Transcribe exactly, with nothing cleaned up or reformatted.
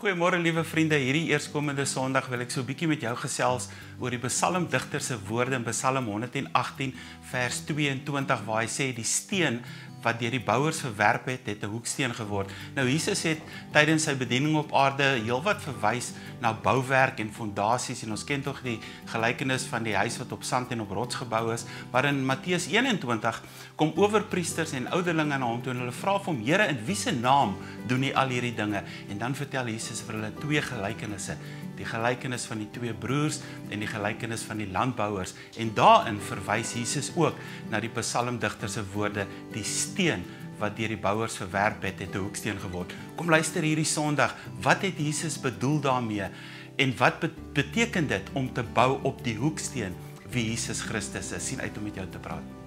Goeiemôre liewe vriende, hierdie eerskomende Sondag wil ek so 'n bietjie met jou gesels oor die psalmdigter se woorde in Psalm honderdagtien vers tweeëntwintig waar hy sê die steen wat deur die bouers verwerp het, het 'n hoeksteen geword. Nou Jesus het tydens sy bediening op aarde heelwat verwys na bouwerk en fondasies en ons ken tog die gelykenis van die huis wat op sand en op rots gebou is, maar in Matteus eenentwintig kom owerpriesters en ouderlinge na hom toe en hulle vra vir hom: "Here, in wie se naam doen U al hierdie dinge?" En dan vertel Jesus vir hulle twee gelykenisse, die gelykenis van die twee broers en die gelykenis van die landbouers, en daarin verwys Jesus ook na die psalmdigter se woorde, die steen wat deur die bouers verwerp het, het 'n hoeksteen geword. Kom luister hierdie Sondag, wat het Jesus bedoel daarmee en wat beteken dit om te bou op die hoeksteen wie Jesus Christus is? Sien uit om met jou te praat.